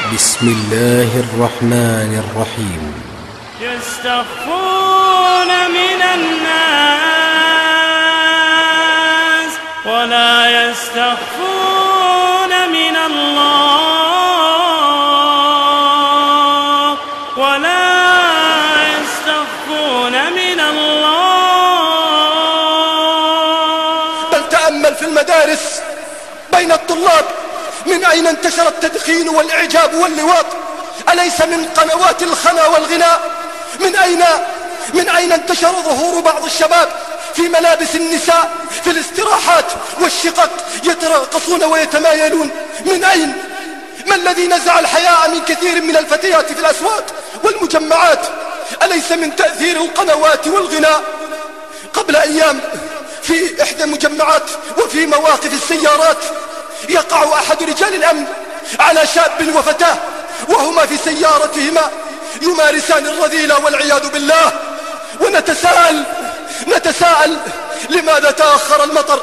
بسم الله الرحمن الرحيم. يستخفون من الناس ولا يستخفون من الله بل تأمل في المدارس بين الطلاب من أين انتشر التدخين والإعجاب واللواط؟ أليس من قنوات الخنا والغناء؟ من أين انتشر ظهور بعض الشباب في ملابس النساء في الاستراحات والشقق يتراقصون ويتمايلون؟ من أين؟ ما الذي نزع الحياء من كثير من الفتيات في الأسواق والمجمعات؟ أليس من تأثير القنوات والغناء؟ قبل أيام في إحدى المجمعات وفي مواقف السيارات يقع أحد رجال الأمن على شاب وفتاة وهما في سيارتهما يمارسان الرذيلة والعياذ بالله. ونتساءل لماذا تأخر المطر؟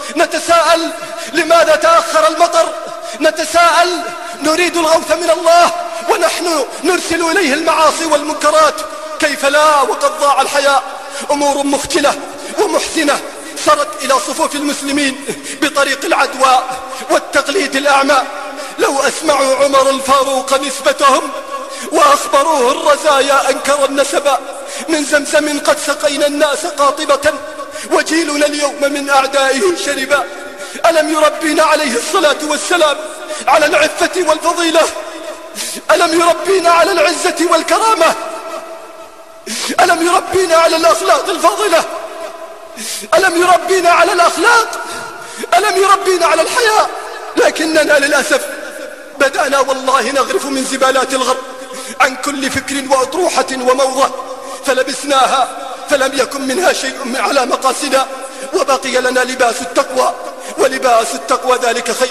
نتساءل نريد الغوث من الله ونحن نرسل إليه المعاصي والمنكرات. كيف لا وقد ضاع الحياء؟ أمور مختلة ومحزنة صارت إلى صفوف المسلمين بطريق العدوى والتقليد الأعمى. لو أسمعوا عمر الفاروق نسبتهم وأخبروه الرزايا أنكر النسب. من زمزم قد سقينا الناس قاطبة وجيلنا اليوم من أعدائه شربا. ألم يربينا عليه الصلاة والسلام على العفة والفضيلة؟ ألم يربينا على العزة والكرامة؟ ألم يربينا على الأخلاق الفاضلة؟ ألم يربينا على الأخلاق؟ ألم يربينا على الحياة؟ لكننا للأسف بدأنا والله نغرف من زبالات الغرب عن كل فكر وأطروحة وموضة فلبسناها فلم يكن منها شيء على مقاسنا وبقي لنا لباس التقوى ولباس التقوى ذلك خير.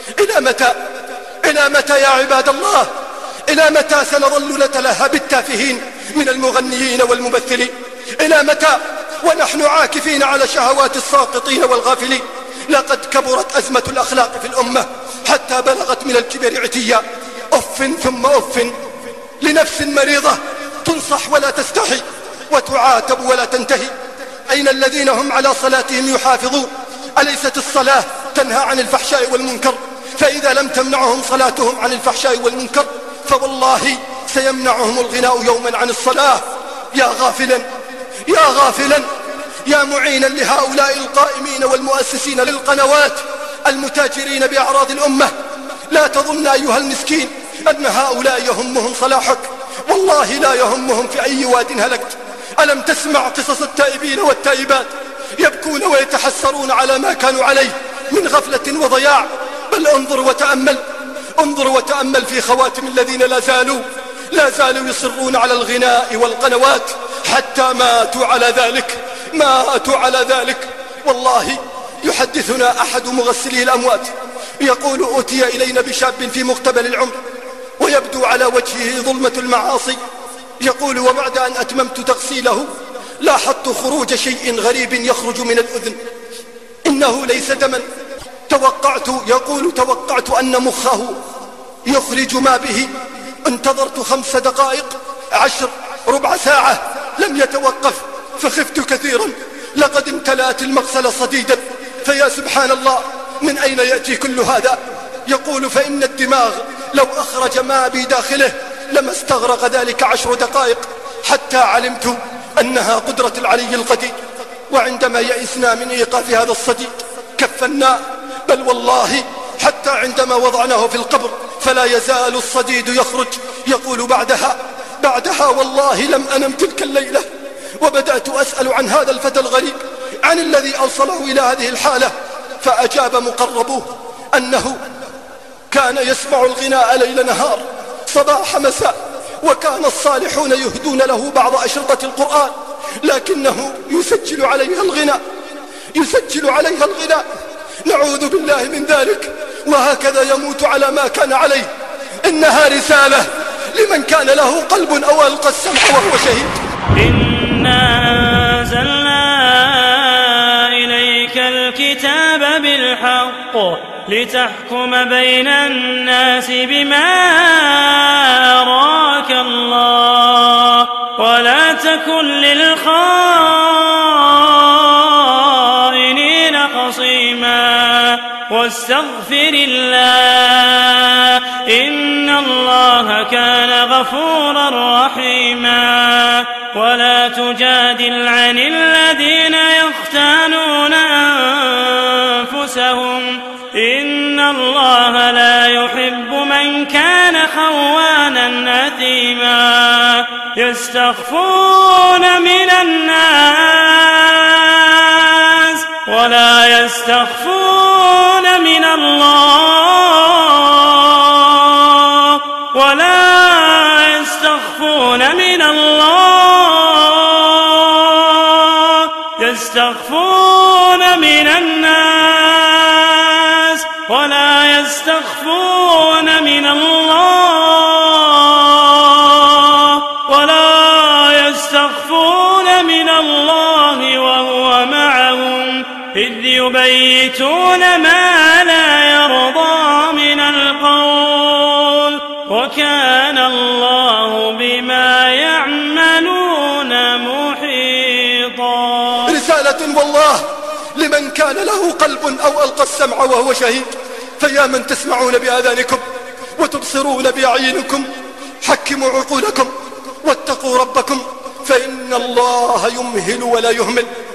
إلى متى يا عباد الله؟ إلى متى سنظل نتلهى بالتافهين من المغنيين والممثلين؟ إلى متى ونحن عاكفين على شهوات الساقطين والغافلين؟ لقد كبرت أزمة الأخلاق في الأمة حتى بلغت من الكبر عتيا. أف ثم أف لنفس مريضة تنصح ولا تستحي وتعاتب ولا تنتهي. أين الذين هم على صلاتهم يحافظون؟ أليست الصلاة تنهى عن الفحشاء والمنكر؟ فإذا لم تمنعهم صلاتهم عن الفحشاء والمنكر فوالله سيمنعهم الغناء يوما عن الصلاة. يا غافلا يا معينا لهؤلاء القائمين والمؤسسين للقنوات المتاجرين بأعراض الأمة، لا تظن أيها المسكين أن هؤلاء يهمهم صلاحك، والله لا يهمهم في أي واد هلكت. ألم تسمع قصص التائبين والتائبات يبكون ويتحسرون على ما كانوا عليه من غفلة وضياع؟ بل انظر وتأمل في خواتم الذين لا زالوا يصرون على الغناء والقنوات حتى ماتوا على ذلك. والله يحدثنا أحد مغسلي الأموات يقول: أتي إلينا بشاب في مقتبل العمر ويبدو على وجهه ظلمة المعاصي. يقول: وبعد أن أتممت تغسيله لاحظت خروج شيء غريب يخرج من الأذن، إنه ليس دما. توقعت أن مخه يخرج ما به. انتظرت 5 دقائق 10 ربع ساعة لم يتوقف فخفت كثيرا، لقد امتلأت المغسلة صديدا. فيا سبحان الله، من أين يأتي كل هذا؟ يقول: فإن الدماغ لو أخرج ما بداخله لما استغرق ذلك 10 دقائق حتى علمت أنها قدرة العلي القدير. وعندما يئسنا من إيقاف هذا الصديد كفنا، بل والله حتى عندما وضعناه في القبر فلا يزال الصديد يخرج. يقول: بعدها والله لم أنم تلك الليلة، وبدأت أسأل عن هذا الفتى الغريب، عن الذي أوصله إلى هذه الحالة. فأجاب مقربوه أنه كان يسمع الغناء ليل نهار صباح مساء، وكان الصالحون يهدون له بعض أشرطة القرآن، لكنه يسجل عليها الغناء. نعوذ بالله من ذلك، وهكذا يموت على ما كان عليه. إنها رسالة لمن كان له قلب أو ألقى السمع وهو شهيد. إنا أنزلنا إليك الكتاب بالحق لتحكم بين الناس بما أراك الله ولا تكن للخائنين خصيما واستغفر الله إن الله كان غفورا رحيما ولا تجادل عن الذين يختانون أنفسهم إن الله لا يحب من كان خوانا أثيما يستخفون من الناس ولا يستخفون من الله ولا يستخفون من الله يستخفون من الناس ولا يستخفون من الله ولا يستخفون من الله وهو معهم إذ يبيتون ما لا يرضى من القول وكان الله بما يعملون محيطا. رسالة والله لمن كان له قلب أو ألقى السمع وهو شهيد، فيا من تسمعون بآذانكم وتبصرون بأعينكم حكموا عقولكم واتقوا ربكم، فإن الله يمهل ولا يهمل